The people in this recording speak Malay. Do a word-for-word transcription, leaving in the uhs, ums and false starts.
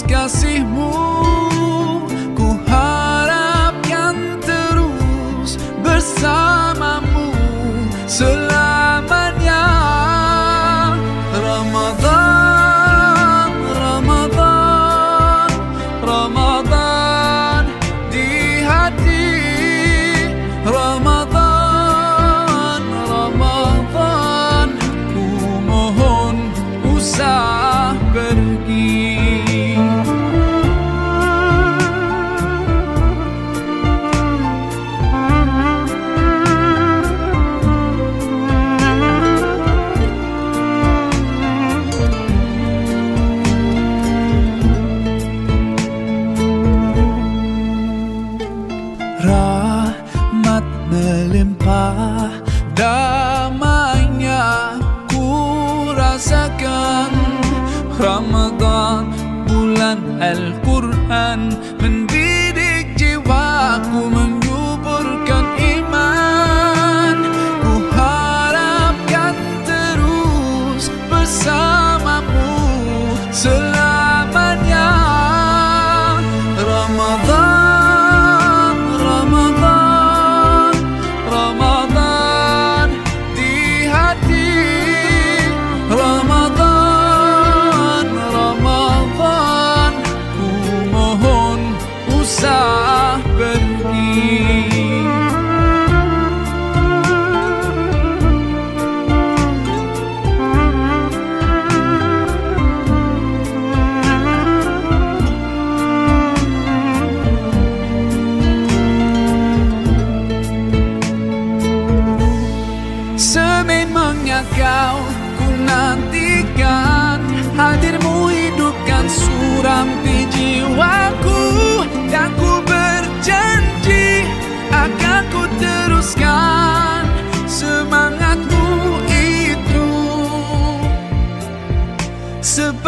kasih-Mu. Ku harapkan terus bersama-Mu selamanya. Ramadan, Ramadan, Ramadan di hati. Ramadan, Ramadan, ku mohon usah pergi. Rahmat melimpah, damainya ku rasakan. Ramadan, bulan Al-Quran, mendidik jiwaku, menyuburkan iman. Ku harapkan terus bersama-Mu selamanya. Ramadan, Ramadan, Ramadan di hati. Ramadan, Ramadan, ku mohon usah pergi. Sememangnya Kau ku nantikan, hadir-Mu hidupkan surampi jiwaku. Dan ku berjanji akan ku teruskan semangat-Mu itu. Sebab